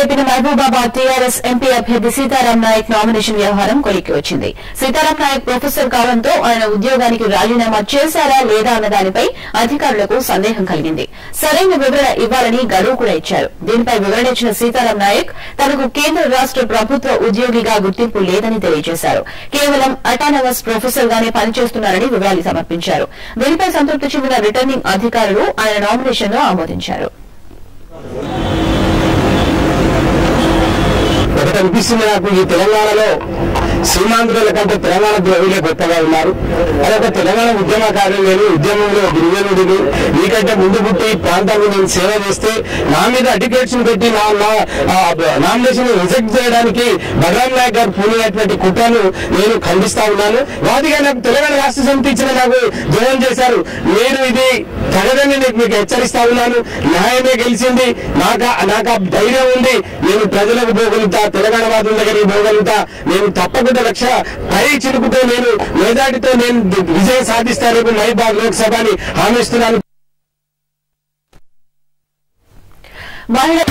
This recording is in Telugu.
బీజేపీ మహబూబాబాద్ టీఆర్ఎస్ ఎంపీ అభ్యర్థి సీతారాం నాయక్ నామినేషన్ వ్యవహారం కొలిక్కి వచ్చింది. సీతారాం నాయక్ ప్రొఫెసర్ కావడంతో ఆయన ఉద్యోగానికి రాజీనామా చేశారా లేదా అన్న దానిపై అధికారులకు సందేహం కలిగింది. సరైన వివరణ ఇవ్వాలని గడువు కూడా ఇచ్చారు. దీనిపై వివరణ ఇచ్చిన సీతారాం నాయక్ తనకు కేంద్ర రాష్ట ప్రభుత్వ ఉద్యోగిగా గుర్తింపు లేదని తెలియజేశారు. కేవలం అటానమస్ ప్రొఫెసర్ గానే పనిచేస్తున్నారని వివరాలు సమర్పించారు. దీనిపై సంతృప్తి చెందిన రిటర్నింగ్ అధికారులు ఆయన నామినేషన్ ను ఆమోదించారు. ఒకటి అనిపిస్తుంది నాకు, ఈ తెలంగాణలో సీమాంధ్రుల కంటే తెలంగాణ ద్రోహులే గొప్పగా ఉన్నారు. అదొక తెలంగాణ ఉద్యమకారులు, నేను ఉద్యమంలో గిరిజనుడిని, నీకంటే ముందు పుట్టి ప్రాంతాన్ని నేను సేవ చేస్తే నా మీద అటికేట్స్ పెట్టి నా నామినేషన్ రిజెక్ట్ చేయడానికి బలరాం నాయక్ గారు పూనినటువంటి కుట్రను నేను ఖండిస్తా ఉన్నాను. వాదిగా నాకు తెలంగాణ రాష్ట్ర సమితి ఇచ్చిన నాకు ద్రోహం చేశారు. నేను ఇది తగదని మీకు హెచ్చరిస్తా ఉన్నాను. న్యాయమే గెలిచింది. నాకు ధైర్యం ఉంది. నేను ప్రజలకు పోగలుగుతా, తెలంగాణ వాదుల దగ్గరికి పోగలుగుతా. నేను తప్పకుండా లక్ష పై చిలుకుతో నేను మేధాటితో నేను విజయం సాధిస్తా. రేపు మహబూబాబాద్ లోక్సభని హామీ ఇస్తున్నాను.